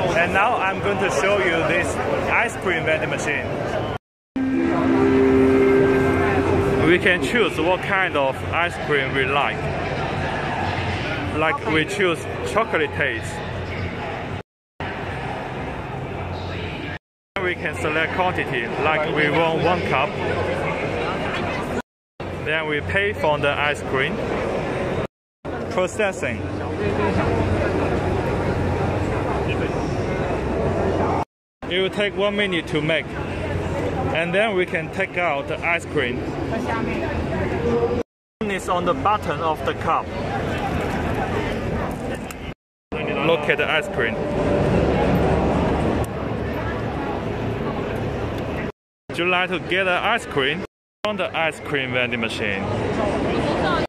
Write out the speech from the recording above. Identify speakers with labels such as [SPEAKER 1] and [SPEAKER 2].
[SPEAKER 1] And now I'm going to show you this ice cream vending machine. We can choose what kind of ice cream we like. Like we choose chocolate taste. We can select quantity, like we want 1 cup. Then we pay for the ice cream. Processing. It will take 1 minute to make. And then we can take out the ice cream. It's on the bottom of the cup. Look at the ice cream. Would you like to get an ice cream? On the ice cream vending machine.